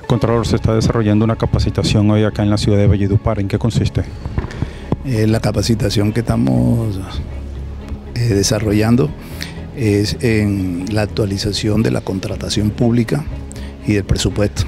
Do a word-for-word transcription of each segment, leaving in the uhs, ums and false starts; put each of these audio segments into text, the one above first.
Contralor, se está desarrollando una capacitación hoy acá en la ciudad de Valledupar. ¿En qué consiste? Eh, la capacitación que estamos eh, desarrollando es en la actualización de la contratación pública y del presupuesto.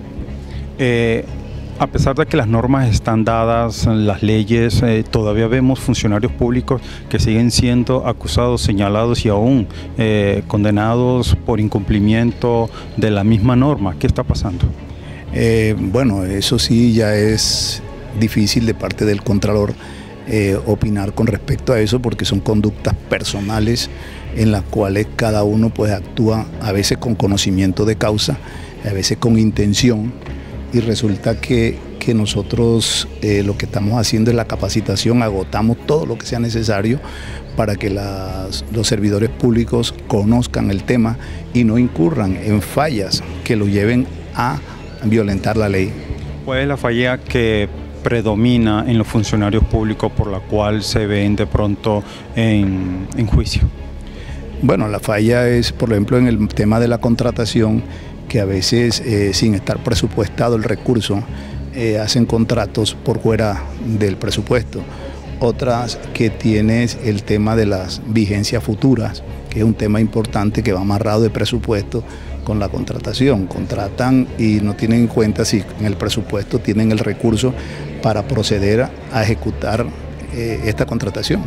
Eh, a pesar de que las normas están dadas, las leyes, eh, todavía vemos funcionarios públicos que siguen siendo acusados, señalados y aún eh, condenados por incumplimiento de la misma norma. ¿Qué está pasando? Eh, bueno, eso sí ya es difícil de parte del Contralor eh, opinar con respecto a eso, porque son conductas personales en las cuales cada uno pues actúa a veces con conocimiento de causa, a veces con intención, y resulta que, que nosotros eh, lo que estamos haciendo es la capacitación, agotamos todo lo que sea necesario para que las, los servidores públicos conozcan el tema y no incurran en fallas que lo lleven a violentar la ley. ¿Cuál es la falla que predomina en los funcionarios públicos por la cual se ven de pronto en, en juicio? Bueno, la falla es, por ejemplo, en el tema de la contratación, que a veces eh, sin estar presupuestado el recurso eh, hacen contratos por fuera del presupuesto. Otras que tienes el tema de las vigencias futuras, que es un tema importante que va amarrado de presupuesto con la contratación. Contratan y no tienen en cuenta si en el presupuesto tienen el recurso para proceder a ejecutar eh, esta contratación.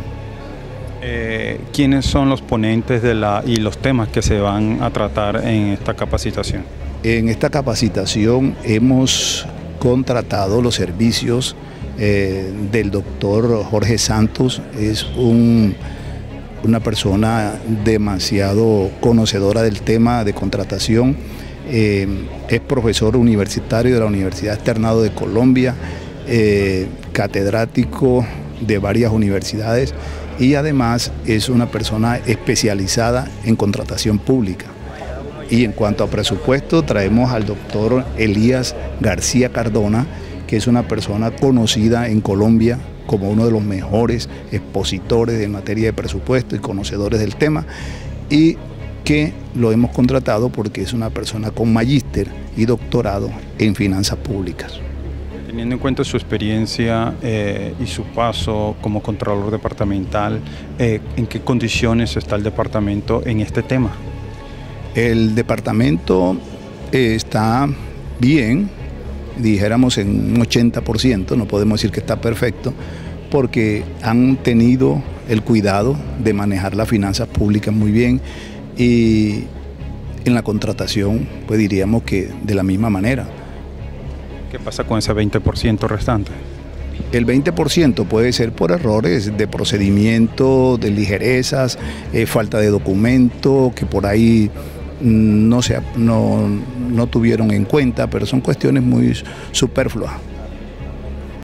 Eh, ¿Quiénes son los ponentes de la, y los temas que se van a tratar en esta capacitación? En esta capacitación hemos contratado los servicios eh, del doctor Jorge Santos. Es un, una persona demasiado conocedora del tema de contratación. Eh, es profesor universitario de la Universidad Externado de Colombia, eh, catedrático de varias universidades, y además es una persona especializada en contratación pública. Y en cuanto a presupuesto, traemos al doctor Elías García Cardona, que es una persona conocida en Colombia como uno de los mejores expositores en materia de presupuesto y conocedores del tema, y que lo hemos contratado porque es una persona con magíster y doctorado en finanzas públicas. Teniendo en cuenta su experiencia eh, y su paso como Contralor Departamental, eh, ¿en qué condiciones está el departamento en este tema? El departamento eh, está bien, dijéramos en un ochenta por ciento, no podemos decir que está perfecto, porque han tenido el cuidado de manejar las finanzas públicas muy bien, y en la contratación pues diríamos que de la misma manera. ¿Qué pasa con ese veinte por ciento restante? El veinte por ciento puede ser por errores de procedimiento, de ligerezas, eh, falta de documento, que por ahí no, se, no, no tuvieron en cuenta, pero son cuestiones muy superfluas.